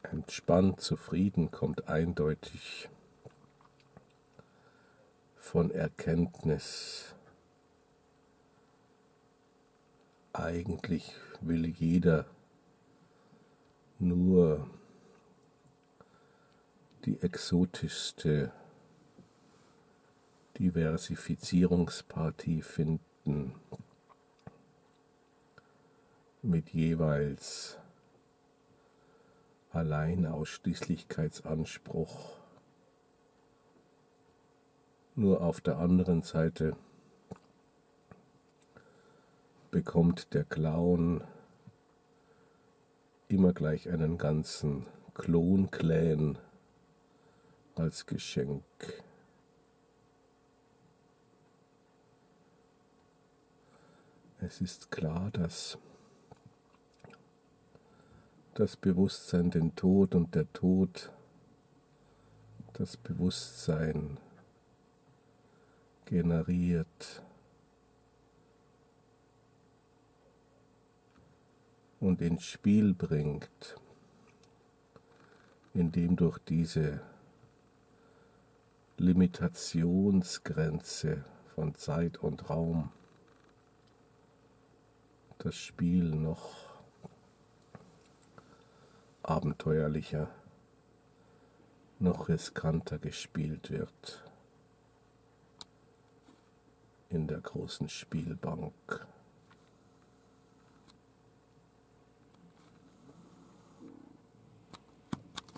Entspannt, zufrieden kommt eindeutig von Erkenntnis. Eigentlich will jeder nur die exotischste Diversifizierungspartie finden, mit jeweils Alleinausschließlichkeitsanspruch. Nur auf der anderen Seite bekommt der Clown immer gleich einen ganzen Klonclan als Geschenk. Es ist klar, dass das Bewusstsein den Tod und der Tod das Bewusstsein generiert und ins Spiel bringt, indem durch diese Limitationsgrenze von Zeit und Raum das Spiel noch abenteuerlicher, noch riskanter gespielt wird in der großen Spielbank.